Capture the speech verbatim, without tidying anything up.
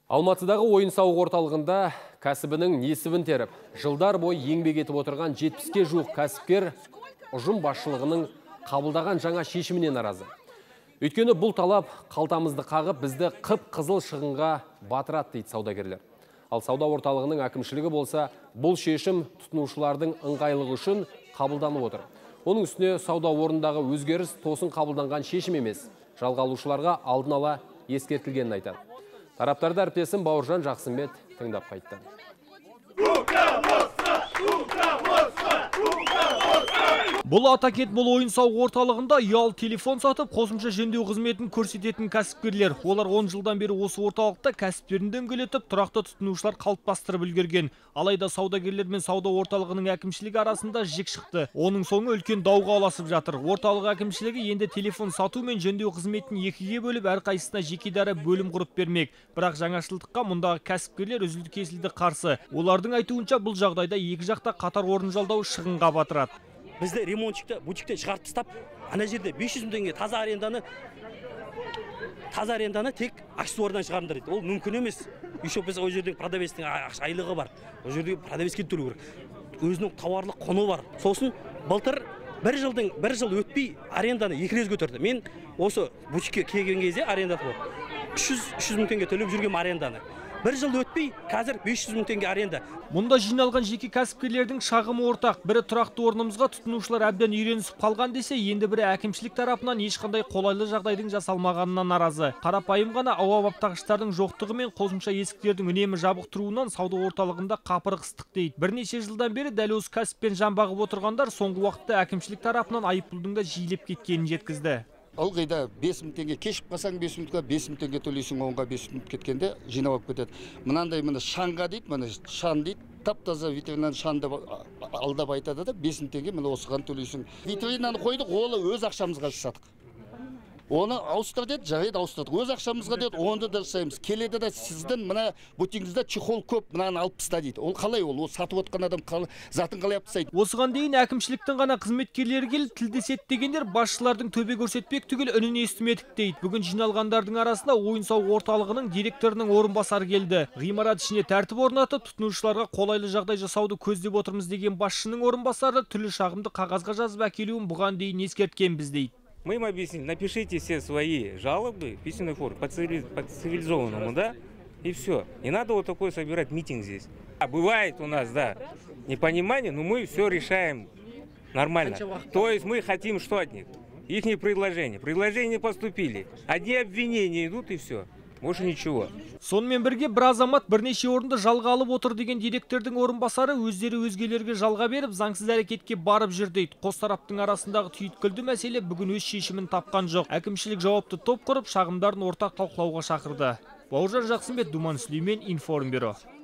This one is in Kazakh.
Алматыдағы ойын-сауық орталығында кәсібінің несібін теріп, жылдар бойы еңбек етіп отырған жетпіске жуық кәсіпкер ұжым басшылығының қабылдаған жаңа шешіміне наразы. Өйткені бұл талап қалтамызды қағып, бізді қып-қызыл шығынға батырады дейді саудагерлер. Ал сауда орталығының әкімшілігі болса, бұл шешім тұтынушылардың ыңғайлығы үшін қабылданып отыр. Оның үстіне сауда орындағы өзгеріс тосын қабылданған шешім емес, жалға алушыларға алдын ала ескертілгенін айтады. Тараптарды әріптесім Бауыржан Жақсымбет тыңдап қайтты. Бұл Атакет бұл ойын-сауық орталығында ұялы телефон сатып, қосымша жөндеу қызметін көрсететін кәсіпкерлер. Олар он жылдан бері осы орталықта кәсіптерін дөңгелетіп, тұрақты тұтынушылар қалыптастырып үлгерген. Алайда саудагерлер мен сауда орталығының әкімшілігі арасында жік шықты. Оның соңы үлкен дауға ұласып жатыр. Орталық әкімшілігі енді телефон сату мен жөндеу қызметін екіге бөліп, әрқайсысына жеке дара бөлім құрып бермек. Бірақ жаңашылдыққа мұндағы кәсіпкерлер үзілді-кесілді қарсы. Олардың айтуынша бұл жағдайда екі жақта қатар орын жалдау шығынға батырады. Бізді ремонтчикті бутикте шығарып тастап, ана жерде бес жүз мың теңге таза аренданы таза аренданы тек аксессуардан шығарыңдар дейді. Ол мүмкін емес. Еще біз ол жерде продавецтің айлығы бар. Ол жерде продавецке төлеу керек. Өзінің тауарлық құны бар. Сосын былтыр бір жылдың бір жыл өтпей аренданы екі рет көтерді. Мен осы бутикке келген кезде арендаты бар. үш жүз мың теңге төлеп жүрген аренданы. Bir жыл өтпей, қазір бес жүз мың теңге аренда. Мұнда жиналған жеке кәсіпкерлердің шағымы ортақ. Бірі тұрақты орнымызға тұтынушылар әбден үйренісіп қалған десе, енді бірі әкімшілік тарапынан ешқандай қолайлы жағдайдың жасалмағанына наразы. Қарапайым ғана ауа баптағыштардың жоқтығы мен қосымша есіктердің үнемі жабық тұруынан сауда орталығында қапырық ыстық дейді. Бірнеше жылдан бері дәл осы кәсіппен жан бағып отырғандар соңғы уақытта әкімшілік тарапынан айыппұлдың да жиілеп кеткенін жеткізді. Ылғайда бес мың теңге кешіп қалсаң бес минутқа бес мың теңге төлейсің, онға бес минут кеткенде жинап алып кетеді. Мынандай мына шанға дейді, мына шан дейді, тап-таза ветеринар шанды алдап айтады да, бес мың теңге мына осыған төлейсің. Ветеринарны қойдық, ол өз ақшамызға жасадық. Оны ауыстыр деді, жарайды ауыстырдық. Өз ақшамызға деді, онды да жасаймыз. Келеді де сіздің мына бутигіңізде чехол көп, мынаны алып таста дейді. Ол қалай ол? Ол сатып отқан адам затын қалай алып тастайды? Осыған дейін әкімшіліктің ғана қызметкерлері келіп тілдеседі дегендер басшылардың төбе көрсетпек түгел үнін естімедік дейді. Бүгін жиналғандардың арасында ойын-сауық орталығының директорының орынбасары келді. Ғимарат ішіне тәртіп орнатып, тұтынушыларға қолайлы жағдай жасауды көздеп отырмыз деген басшының орынбасары түрлі шағымды қағазға жазып әкелуін бұған дейін ескерткенбіз дейді. Мы им объяснили, напишите все свои жалобы в письменной форме, по цивилизованному, да, и все. Не надо вот такой собирать митинг здесь. А бывает у нас, да, непонимание, но мы все решаем нормально. То есть мы хотим что от них? Их предложения. Предложения не поступили. Одни обвинения идут и все. Больше ничего. Сонымен бірге бір азамат бірнеше орынды жалға алып отыр деген директордың орынбасары өздері өзгелерге жалға беріп, заңсыз әрекетке барып жүр дейді. Қос тараптың арасындағы түйіткілді мәселе бүгін өз шешімін тапқан жоқ. Әкімшілік жауапты топ құрып, шағымдарын ортақ талқылауға шақырды. Бауыржан Жақсымбет, Думан Сүлеймен, Информбюро.